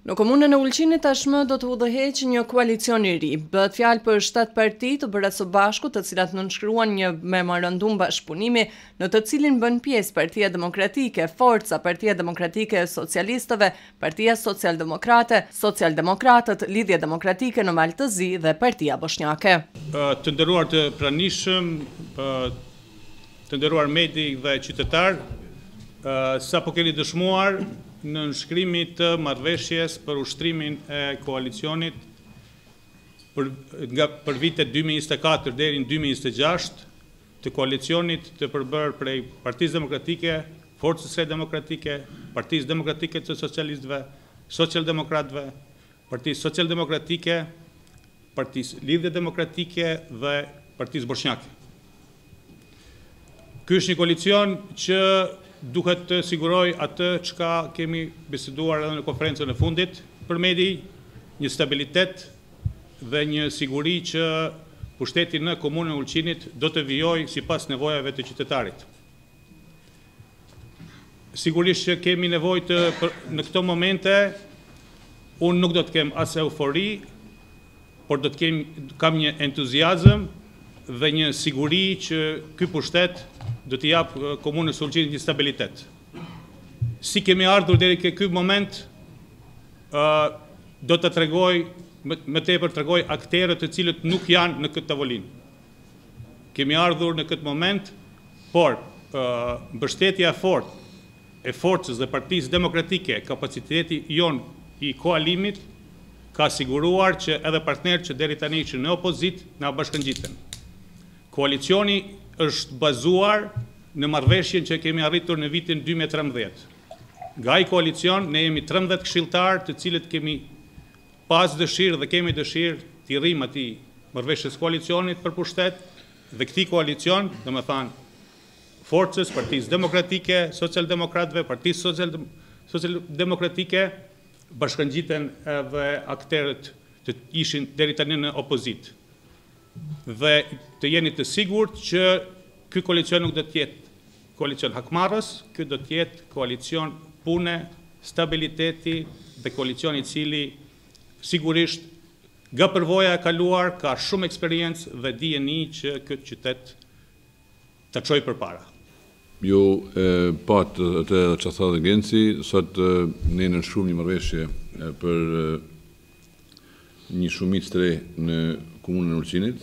Në komunën e Ulqinit tashmë do të udhëheqë një koalicion i ri. Bëhet fjalë për 7 parti të bëra së bashku, të cilat nënshkruan një memorandum bashkëpunimi, në të cilin bën pjesë Partia Demokratike, Forca, Partia Demokratike e Socialistëve, Partia Socialdemokrate, Socialdemokratët, Lidhja Demokratike në Malë të Zi dhe Partia Bosnjake. Të nderuar të pranishëm, të nderuar medi dhe qytetar, sapo keni dëshmuar në nënshkrimit të marrëveshjes për ushtrimin e koalicionit për vitet 2024 deri në 2026, të koalicionit të përbërë prej Partisë Demokratike, Forcës së Demokratike, Partisë Demokratike të Socialistëve, Socialdemokratëve, Partisë Socialdemokratike, Partisë Lidhje Demokratike dhe Partisë Bosnjake. Ky është një koalicion që duhet të siguroj atë çka kemi biseduar edhe në konferencën e fundit për medi, një stabilitet dhe një siguri që pushteti në komunën e Ulqinit do të vijojë sipas nevojave të qytetarit. Sigurisht që kemi nevojë në këto momente, unë nuk do të kem as eufori, por do të kam një entuziazëm dhe një siguri që ky pushtet do t'i jap komunës së Ulqinit një stabilitet. Si kemi ardhur deri ke ky moment, do të tregoj, më tepër tregoj akterët të cilët nuk janë në këtë tavolinë. Kemi ardhur në këtë moment, por mbështetja e fortë e Forcës dhe Partisë Demokratike, kapaciteti jon i koalimit ka siguruar që edhe partnerët që deri tani ishin në opozit na bashkëngjiten. Koalicioni është bazuar në marrëveshjen që kemi arritur në vitin 2013. Nga ai koalicion ne jemi 13 këshilltar, të cilët kemi pas dëshirë dhe kemi dëshirë të rrim atij marrëveshjes koalicionit për pushtet, dhe këtij koalicion, domethënë Forcës, Partisë Demokratike, Socialdemokratëve, Partisë Socialdemokratike, bashkëngjiten edhe akterët që ishin deri tani në opozit. Dhe të jeni të sigurt që ky koalicion nuk do të jetë koalicion hakmarrës, ky do të jetë koalicion pune, stabiliteti dhe koalicion i cili sigurisht nga përvoja e kaluar ka shumë eksperiencë dhe dijeni që këtë qytet ta çojë përpara. Ju pat atë që tha dhe Genci, sot ne nënshkruam një marrëveshje për një shumicë të re në komunën e Ulqinit.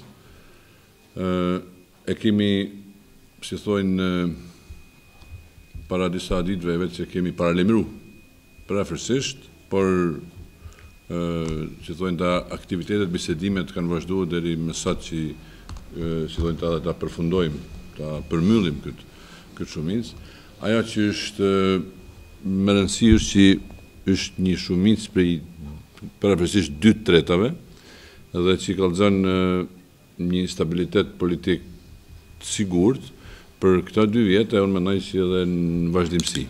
E kemi, si thojnë, para disa ditëve vetë që kemi paralajmëru parafërsisht, por si thojnë ta aktivitetet, bisedimet kanë vazhduar deri më sot që si thojnë ta përfundojmë, ta përmbyllim këtë shumicë. Ajo që është më rëndësi është që është një shumicë prej parafërsisht 2/3 dhe që kallëzon një stabilitet politik të sigurt për këta 2 vjetë, unë mendoj si edhe në vazhdimsi.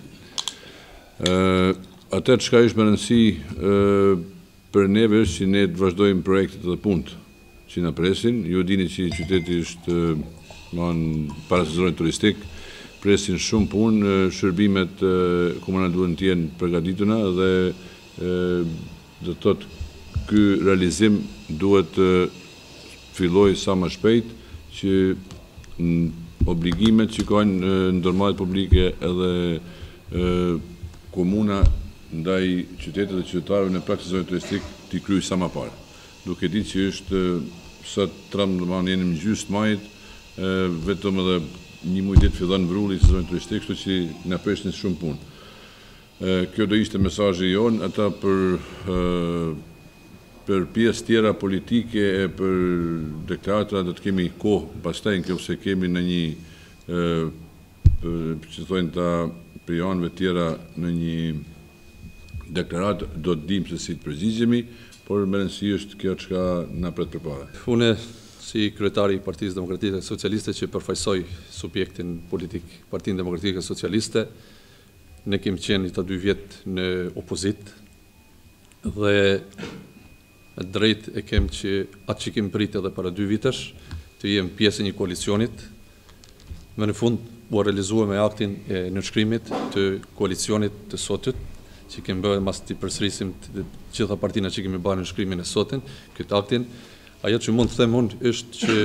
Atë çka është më rëndësi për neve është që ne të vazhdojmë projektet dhe punët që na presin. Ju dini që qyteti është para sezonin turistik, presin shumë punë, shërbimet komunale duhen të jenë përgatitura dhe do të thotë ky realizim duhet të filloj sa më shpejt që obligimet që kanë në ndërmarrjet publike edhe komuna ndaj qytetit dhe qytetarëve në praktikë sezonin turistik t'i kryej sa më parë. Duke ditë që është sot 13 jeni në gjysmë të majit, vetëm edhe një muaj ditë fillon vrulli i sezonit turistik, kështu që na presin shumë punë. Kjo do ishte mesazhi jon, ata për pjesë tjera politike e për deklarata do të kemi kohë pastaj nëse kemi në një që thonë ta prijanëve tjera në një deklarat do të dim se si të përgjigjemi, por më rëndësi është kjo çka na pret përpara. Unë si kryetari i Partisë Demokratike Socialiste që përfaqësoj subjektin politik Partinë Demokratike Socialiste, ne kemi qenë këta 2 vjet në opozit dhe drejt e kem që atë që kemi pritë edhe para 2 vitesh, të jem pjesë e një koalicionit, më në fund u realizuar me aktin e nënshkrimit të koalicionit të sotit, që kemi bërë mas të përsërisim të gjitha partina që kemi bërë në shkrimin e sotin, këtë aktin. Ajo që mund të them unë është që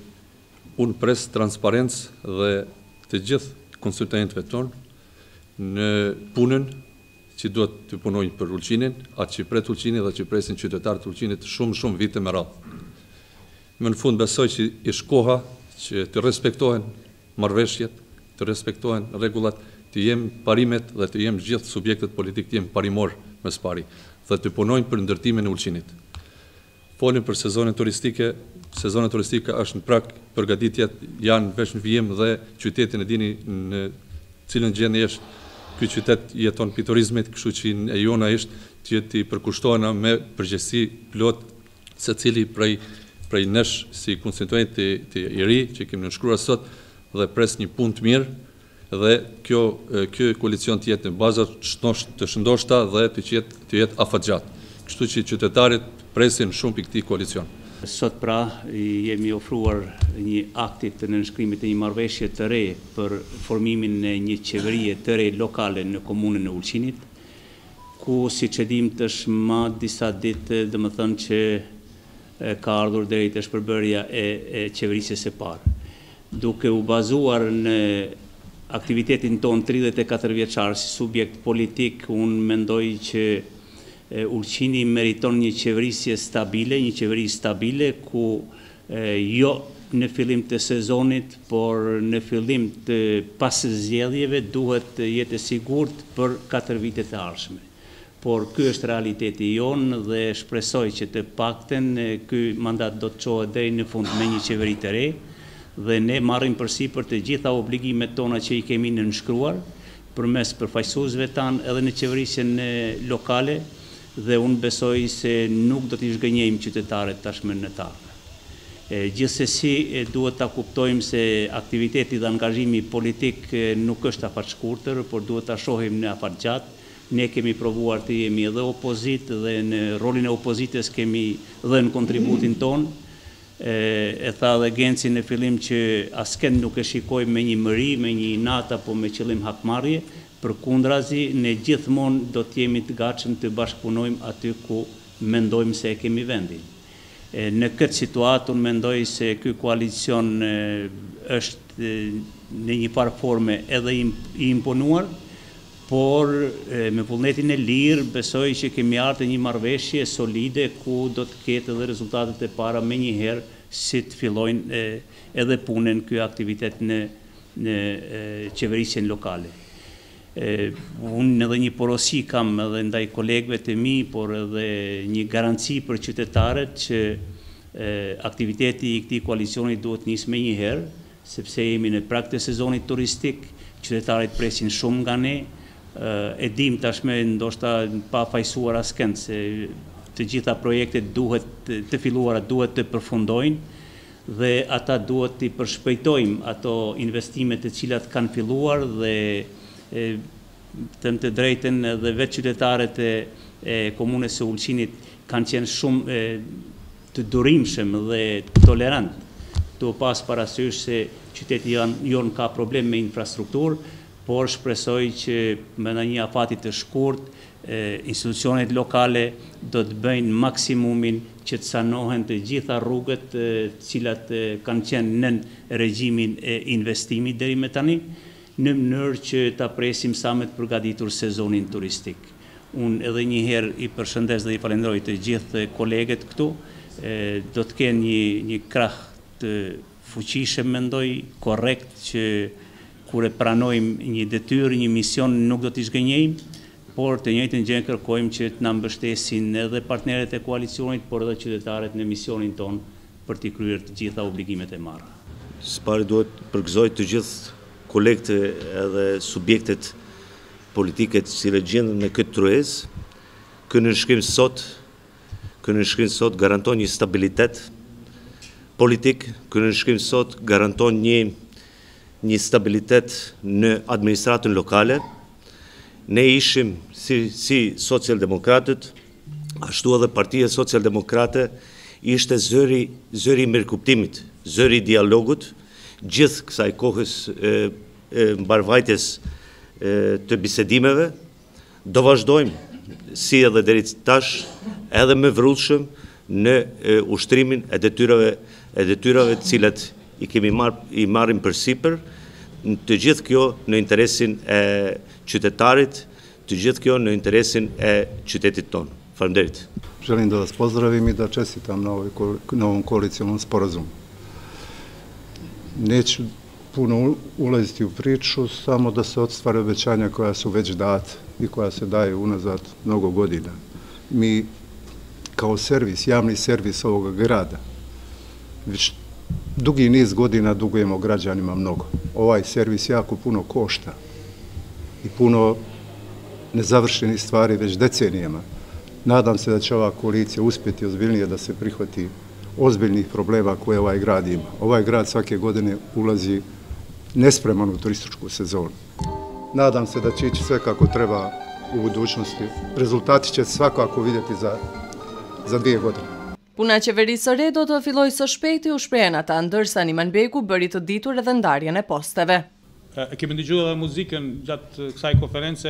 unë pres transparencë dhe të gjithë konsultantëve tonë në punën që duhet të punojnë për Ulqinin, atë që pret Ulqinin dhe që presin qytetarët Ulqinit shumë vite me radhë. Më në fund besoj që është koha që të respektohen marrëveshjet, të respektohen rregullat, të jem parimet dhe të jem gjithë subjektet politik të jem parimor mes pari dhe të punojnë për ndërtimin e Ulqinit. Folim për sezonin turistike, sezona turistika është në prag, përgatitjet janë veç në vijim dhe qytetin e dini në cilën gjendje është ky qytet jeton pi turizmit, kështu që e jona është që të përkushtohena me përgjegjësi plot secili prej nesh si konstituent të i ri që kemi nënshkruar sot dhe pres një punë të mirë dhe kjo koalicion të jetë në bazë të shëndoshta dhe të jetë afatgjatë. Kështu që qytetarit presin shumë për këtij koalicion. Sot pra jemi ofruar një aktit të nënshkrimit e një marrëveshje të re për formimin e një qeverie të re lokale në komunën e Ulqinit, ku siç e dim tash më disa ditë, domethënë që ka ardhur deri te shpërbërja e qeverisjes së parë. Duke u bazuar në aktivitetin ton 34 vjeçar si subjekt politik, unë mendoj që Ulqini meriton një qeverisje stabile, një qeveri stabile ku jo në fillim të sezonit, por në fillim të pas zgjedhjeve duhet të jetë sigurt për 4 vitet e ardhshme. Por ky është realiteti jonë dhe shpresoj që të paktën ky mandat do të çohet deri në fund me një qeveri të re dhe ne marrim përsipër të gjitha obligimet tona që i kemi nënshkruar përmes përfaqësuesve tanë edhe në qeverisjen lokale dhe unë besoj se nuk do t'i zhgënjejmë qytetarët tashmë në të ardhmen. Gjithsesi duhet ta kuptojmë se aktiviteti dhe angazhimi politik nuk është afat shkurtër, por duhet ta shohim në afat gjatë. Ne kemi provuar të jemi edhe opozitë dhe në rolin e opozitës kemi dhënë kontributin ton. E tha dhe Genci në fillim që askend nuk e shikojmë me një mëri, me një inat apo me qëllim hakmarrje. Përkundrazi, ne gjithmonë do të jemi të gatshëm të bashkëpunojmë aty ku mendojmë se e kemi vendin. Në këtë situatë unë mendoj se ky koalicion është në një farë forme edhe i imponuar, por me vullnetin e lirë besoj që kemi ardhur një marrëveshje solide ku do të ketë edhe rezultatet e para me njëherë si të fillojnë edhe punën ky aktivitet në qeverisjen lokale. Unë edhe një porosi kam edhe ndaj kolegëve të mi, por edhe një garanci për qytetarët që aktiviteti i këtij koalicioni duhet nisë me njëherë, sepse jemi në prag të sezonit turistik, qytetarët presin shumë nga ne, e dim tashmë ndoshta pa fajsuar askënd se të gjitha projektet duhet të filluara duhet të përfundojnë dhe ata duhet të përshpejtojmë ato investimet të cilat kanë filluar dhe të drejten dhe vetë qytetarët e komunës së Ulqinit kanë qenë shumë të durimshëm dhe tolerant, të pas parasysh se qyteti jonë ka problem me infrastrukturë, por shpresoj që me në një afati të shkurt, institucionet lokale do të bëjnë maksimumin që të sanohen të gjitha rrugët cilat kanë qenë në regjimin e investimit deri me tani, në mënyrë që ta presim sa më të përgatitur sezonin turistik. Unë edhe një herë i përshëndes dhe i falenderoj të gjithë kolegët këtu, do të kenë një krah të fuqishëm mendoj, korrekt që kur e pranojmë një detyrë, një mision nuk do t'i zgënjejmë, por të njëjtën gjë kërkojmë që të na mbështesin edhe partnerët e koalicionit, por edhe qytetarët në misionin ton për t'i kryer të gjitha obligimet e marra. Së pari duhet përgëzoj të gjithë kolegët edhe subjektet politike të cilët gjenden në këtë truezë. Ky nënshkrim sot garanton një stabilitet politik, ky nënshkrim sot garanton një stabilitet në administratën lokale. Ne ishim si socialdemokratët, ashtu edhe Partia Socialdemokrate ishte zëri i mirëkuptimit, zëri i dialogut, gjithë kësaj kohës mbarvajtjes të bisedimeve Do vazhdojmë, si edhe deri tash, edhe me vrullshëm në ushtrimin e detyrave të cilat i marrim përsipër, të gjithë kjo në interesin e qytetarit, të gjithë kjo në interesin e qytetit tonë. Faleminderit. Želim da vas pozdravim i da čestitam na ovom koalicionom sporazumu. Neću puno ulaziti u priču, samo da se ostvare obećanja koja su već data i koja se daju unazad mnogo godina. Mi kao servis, javni servis ovoga grada, već dugi niz godina dugujemo građanima mnogo. Ovaj servis jako puno košta i puno nezavršenih stvari već decenijama. Nadam se da će ova koalicija uspjeti ozbiljnije da se prihvati ozbiljnih problema koje ovaj grad ima. Ovaj grad svake godine ulazi nespreman u turističku sezonu. Nadam se da će ići sve kako treba u budućnosti. Rezultati će se svakako vidjeti za 2 godine. Puna qeverisë së re do të fillojë së shpejti, u shprehen ata, ndërsa Niman Beku bëri të ditur edhe ndarjen e posteve. Kemi dëgjuar edhe muzikën gjatë kësaj konference,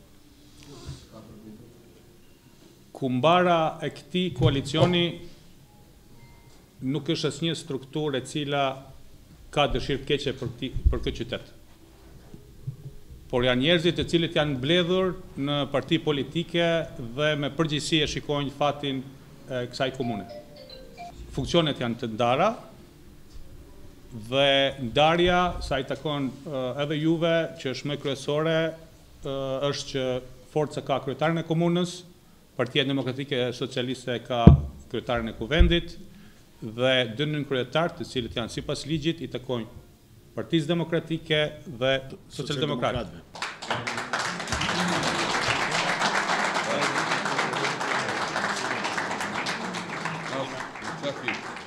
ku mbara e këtij koalicioni nuk është asnjë strukturë e cila ka dëshirë të keqe për këtë qytet. Por janë njerëzit e cilët janë mbledhur në parti politike dhe me përgjegjësi e shikojnë fatin e kësaj komune. Funksionet janë të ndara dhe ndarja, sa i takon edhe juve, që është më kryesore, është që forca ka kryetarin e komunës, Partia Demokratike Socialiste ka kryetarin e kuvendit dhe 2 nënkryetarë, të cilët janë sipas ligjit, i takojnë Partisë Demokratike dhe Socialdemokratëve. Thank you.